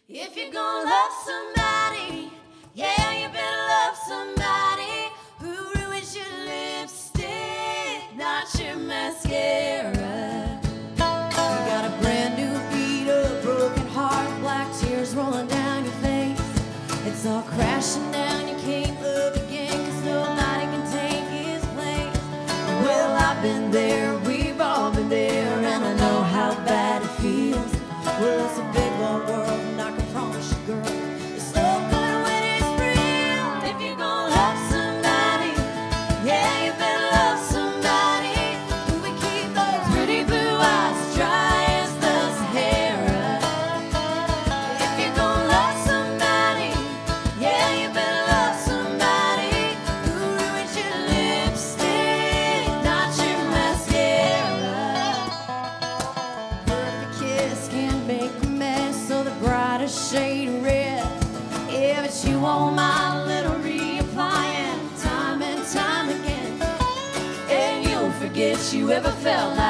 If you're gonna love somebody, yeah, you better love somebody who ruins your lipstick, not your mascara. You got a brand new beat up, broken heart, black tears rolling down your face. It's all crashing down, you came up again, 'cause nobody can take his place. Well, I've been there, we've all been there, and I know how bad it feels. Well, it's a big old world, and I can promise you, girl, it's so good when it's real. If you're gonna love somebody, yeah, you better love somebody who can keep those pretty blue eyes dry as the Sahara. If you're gonna love somebody, yeah, you better love somebody who ruins your lipstick, not your mascara. Perfect kiss can make a mess, so the brightest shade of red. Yeah, but you want my little reapplying time and time again, and you'll forget you ever felt like